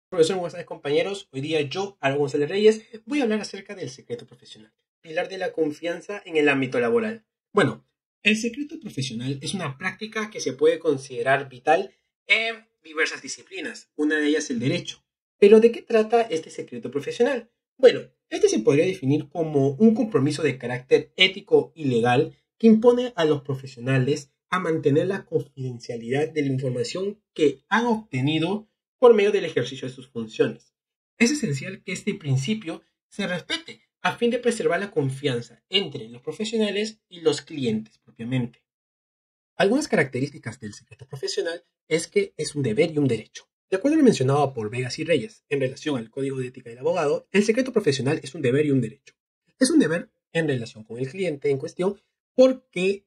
Profesor, buenas tardes compañeros. Hoy día yo, Álvaro González Reyes, voy a hablar acerca del secreto profesional, pilar de la confianza en el ámbito laboral. Bueno, el secreto profesional es una práctica que se puede considerar vital en diversas disciplinas, una de ellas el derecho. Pero ¿de qué trata este secreto profesional? Bueno, este se podría definir como un compromiso de carácter ético y legal que impone a los profesionales a mantener la confidencialidad de la información que han obtenido por medio del ejercicio de sus funciones. Es esencial que este principio se respete a fin de preservar la confianza entre los profesionales y los clientes propiamente. Algunas características del secreto profesional es que es un deber y un derecho. De acuerdo a lo mencionado por Vegas y Reyes en relación al Código de Ética del Abogado, el secreto profesional es un deber y un derecho. Es un deber en relación con el cliente en cuestión porque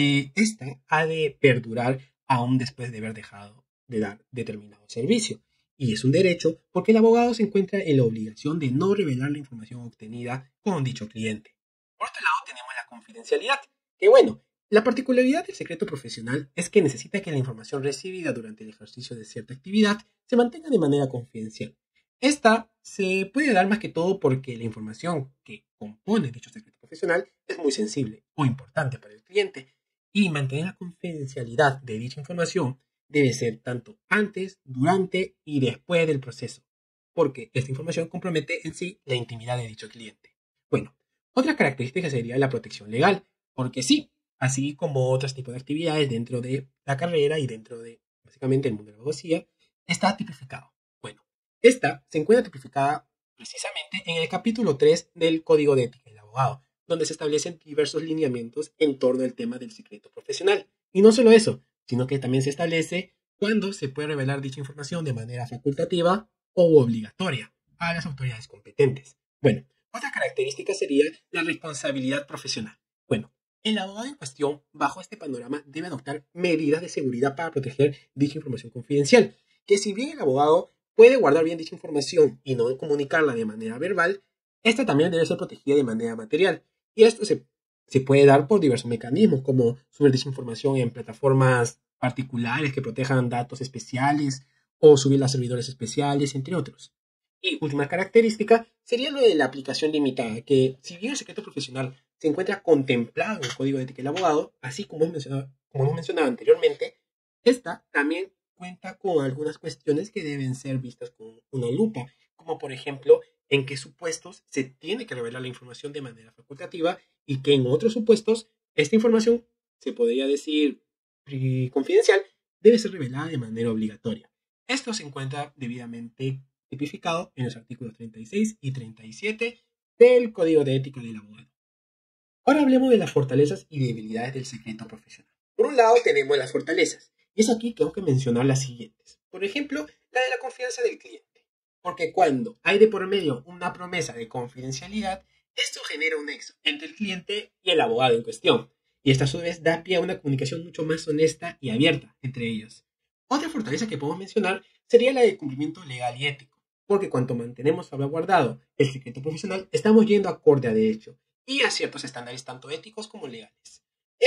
ésta ha de perdurar aún después de haber dejado de dar determinado servicio. Y es un derecho porque el abogado se encuentra en la obligación de no revelar la información obtenida con dicho cliente. Por otro lado, tenemos la confidencialidad, que bueno, la particularidad del secreto profesional es que necesita que la información recibida durante el ejercicio de cierta actividad se mantenga de manera confidencial. Esta se puede dar más que todo porque la información que compone dicho secreto profesional es muy sensible o importante para el cliente y mantener la confidencialidad de dicha información debe ser tanto antes, durante y después del proceso, porque esta información compromete en sí la intimidad de dicho cliente. Bueno, otra característica sería la protección legal, porque sí, así como otros tipos de actividades dentro de la carrera y dentro de, básicamente, el mundo de la abogacía, está tipificado. Bueno, esta se encuentra tipificada precisamente en el capítulo 3 del Código de Ética del Abogado, donde se establecen diversos lineamientos en torno al tema del secreto profesional. Y no solo eso, sino que también se establece cuándo se puede revelar dicha información de manera facultativa o obligatoria a las autoridades competentes. Bueno, otra característica sería la responsabilidad profesional. Bueno, el abogado en cuestión, bajo este panorama, debe adoptar medidas de seguridad para proteger dicha información confidencial, que si bien el abogado puede guardar bien dicha información y no comunicarla de manera verbal, esta también debe ser protegida de manera material. Y esto se puede dar por diversos mecanismos, como subir dicha información en plataformas particulares que protejan datos especiales o subirla a servidores especiales, entre otros. Y última característica sería lo de la aplicación limitada, que si bien el secreto profesional se encuentra contemplado en el Código de Ética del Abogado, así como hemos mencionado anteriormente, esta también cuenta con algunas cuestiones que deben ser vistas con una lupa, como por ejemplo en qué supuestos se tiene que revelar la información de manera facultativa y que en otros supuestos esta información, se podría decir confidencial, debe ser revelada de manera obligatoria. Esto se encuentra debidamente tipificado en los artículos 36 y 37 del Código de Ética del Abogado. Ahora hablemos de las fortalezas y debilidades del secreto profesional. Por un lado tenemos las fortalezas, y es aquí que tengo que mencionar las siguientes. Por ejemplo, la de la confianza del cliente. Porque cuando hay de por medio una promesa de confidencialidad, esto genera un nexo entre el cliente y el abogado en cuestión, y esta a su vez da pie a una comunicación mucho más honesta y abierta entre ellos. Otra fortaleza que podemos mencionar sería la de cumplimiento legal y ético, porque cuanto mantenemos salvaguardado el secreto profesional, estamos yendo acorde a derecho y a ciertos estándares tanto éticos como legales.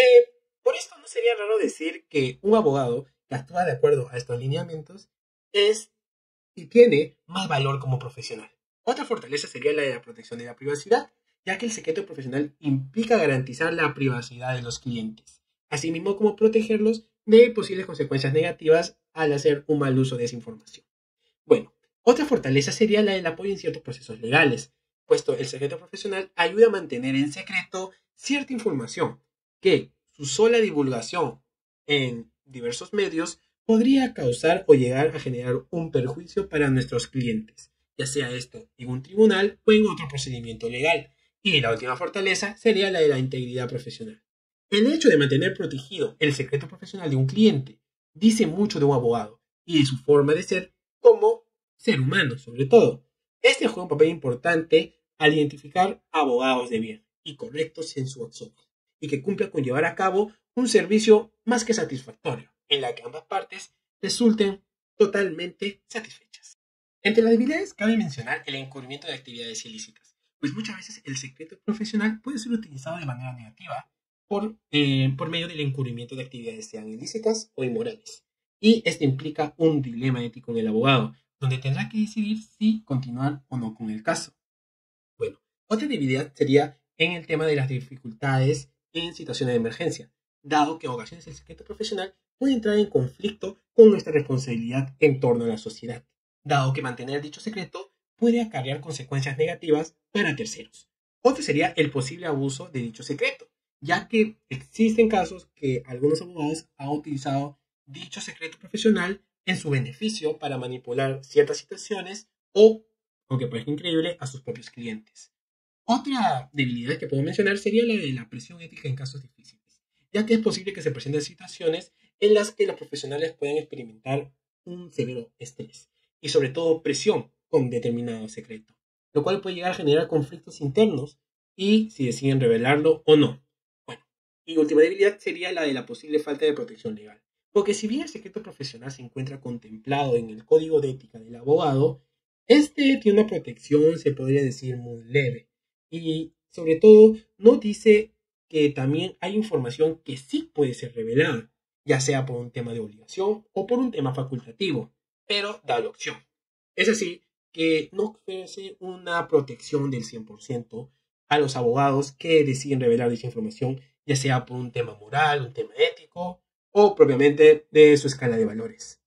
Por esto no sería raro decir que un abogado que actúa de acuerdo a estos lineamientos es y tiene más valor como profesional. Otra fortaleza sería la de la protección de la privacidad, ya que el secreto profesional implica garantizar la privacidad de los clientes, asimismo como protegerlos de posibles consecuencias negativas al hacer un mal uso de esa información. Bueno, otra fortaleza sería la del apoyo en ciertos procesos legales, puesto el secreto profesional ayuda a mantener en secreto cierta información que su sola divulgación en diversos medios podría causar o llegar a generar un perjuicio para nuestros clientes, ya sea esto en un tribunal o en otro procedimiento legal. Y la última fortaleza sería la de la integridad profesional. El hecho de mantener protegido el secreto profesional de un cliente dice mucho de un abogado y de su forma de ser como ser humano, sobre todo. Este juega un papel importante al identificar abogados de bien y correctos en su acción y que cumpla con llevar a cabo un servicio más que satisfactorio, en la que ambas partes resulten totalmente satisfechas. Entre las debilidades cabe mencionar el encubrimiento de actividades ilícitas, pues muchas veces el secreto profesional puede ser utilizado de manera negativa por medio del encubrimiento de actividades sean ilícitas o inmorales. Y esto implica un dilema ético en el abogado, donde tendrá que decidir si continuar o no con el caso. Bueno, otra debilidad sería en el tema de las dificultades en situaciones de emergencia, dado que en ocasiones el secreto profesional puede entrar en conflicto con nuestra responsabilidad en torno a la sociedad, dado que mantener dicho secreto puede acarrear consecuencias negativas para terceros. Otro sería el posible abuso de dicho secreto, ya que existen casos que algunos abogados han utilizado dicho secreto profesional en su beneficio para manipular ciertas situaciones o, aunque parezca increíble, a sus propios clientes. Otra debilidad que puedo mencionar sería la de la presión ética en casos difíciles, ya que es posible que se presenten situaciones en las que los profesionales puedan experimentar un severo estrés y sobre todo presión con determinado secreto, lo cual puede llegar a generar conflictos internos y si deciden revelarlo o no. Bueno, y última debilidad sería la de la posible falta de protección legal, porque si bien el secreto profesional se encuentra contemplado en el código de ética del abogado, este tiene una protección, se podría decir, muy leve y sobre todo no dice que también hay información que sí puede ser revelada, ya sea por un tema de obligación o por un tema facultativo, pero da la opción. Es así que no ofrece una protección del 100% a los abogados que deciden revelar dicha información, ya sea por un tema moral, un tema ético o propiamente de su escala de valores.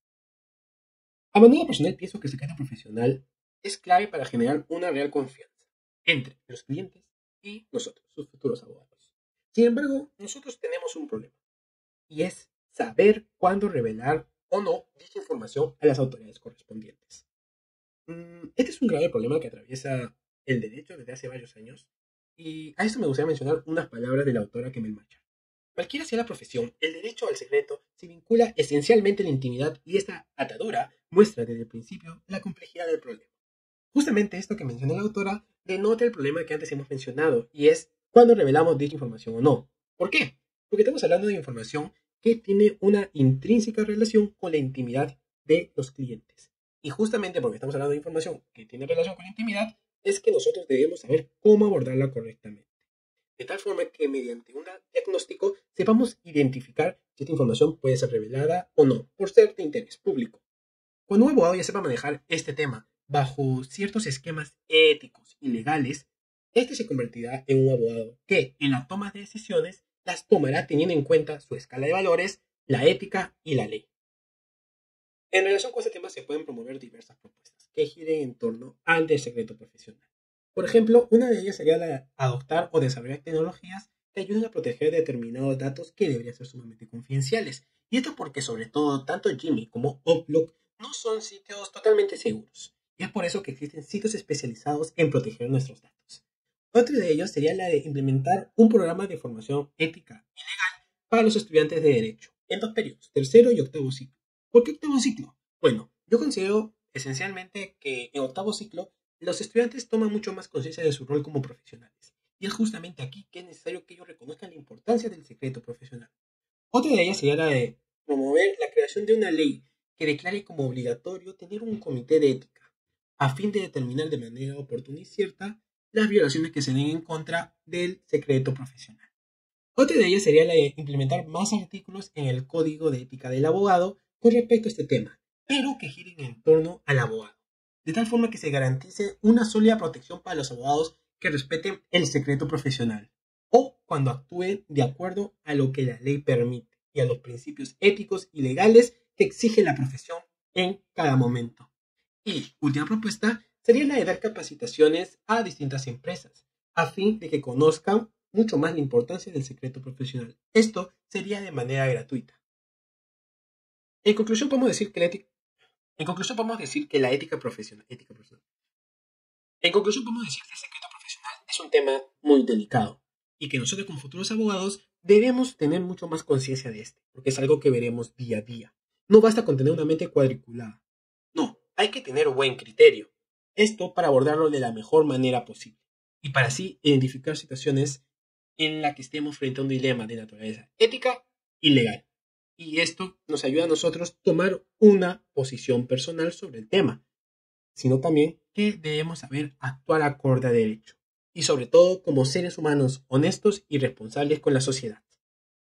A manera personal pienso que el secreto profesional es clave para generar una real confianza entre los clientes y nosotros, sus futuros abogados. Sin embargo, nosotros tenemos un problema y es saber cuándo revelar o no dicha información a las autoridades correspondientes. Este es un grave problema que atraviesa el derecho desde hace varios años y a esto me gustaría mencionar unas palabras de la autora Kemel Macha. Cualquiera sea la profesión, el derecho al secreto se vincula esencialmente a la intimidad y esta atadura muestra desde el principio la complejidad del problema. Justamente esto que menciona la autora denota el problema que antes hemos mencionado y es cuándo revelamos dicha información o no. ¿Por qué? Porque estamos hablando de información que tiene una intrínseca relación con la intimidad de los clientes. Y justamente porque estamos hablando de información que tiene relación con la intimidad, es que nosotros debemos saber cómo abordarla correctamente. De tal forma que mediante un diagnóstico sepamos identificar si esta información puede ser revelada o no, por ser de interés público. Cuando un abogado ya sepa manejar este tema bajo ciertos esquemas éticos y legales, este se convertirá en un abogado que, en la toma de decisiones, las tomará teniendo en cuenta su escala de valores, la ética y la ley. En relación con este tema se pueden promover diversas propuestas que giren en torno al del secreto profesional. Por ejemplo, una de ellas sería la de adoptar o desarrollar tecnologías que ayuden a proteger determinados datos que deberían ser sumamente confidenciales. Y esto porque sobre todo tanto Gmail como Outlook no son sitios totalmente seguros. Y es por eso que existen sitios especializados en proteger nuestros datos. Otro de ellos sería la de implementar un programa de formación ética y legal para los estudiantes de Derecho en dos periodos, tercero y octavo ciclo. ¿Por qué octavo ciclo? Bueno, yo considero esencialmente que en octavo ciclo los estudiantes toman mucho más conciencia de su rol como profesionales. Y es justamente aquí que es necesario que ellos reconozcan la importancia del secreto profesional. Otra de ellas sería la de promover la creación de una ley que declare como obligatorio tener un comité de ética, a fin de determinar de manera oportuna y cierta las violaciones que se den en contra del secreto profesional. Otra de ellas sería la de implementar más artículos en el código de ética del abogado con respecto a este tema, pero que giren en torno al abogado, de tal forma que se garantice una sólida protección para los abogados que respeten el secreto profesional o cuando actúen de acuerdo a lo que la ley permite y a los principios éticos y legales que exige la profesión en cada momento. Y última propuesta sería la de dar capacitaciones a distintas empresas a fin de que conozcan mucho más la importancia del secreto profesional. Esto sería de manera gratuita. En conclusión, podemos decir que la ética profesional. En conclusión, podemos decir que el secreto profesional es un tema muy delicado y que nosotros como futuros abogados debemos tener mucho más conciencia de este, porque es algo que veremos día a día. No basta con tener una mente cuadriculada. No, hay que tener buen criterio. Esto para abordarlo de la mejor manera posible y para así identificar situaciones en las que estemos frente a un dilema de naturaleza ética y legal. Y esto nos ayuda a nosotros a tomar una posición personal sobre el tema, sino también que debemos saber actuar acorde a derecho y sobre todo como seres humanos honestos y responsables con la sociedad.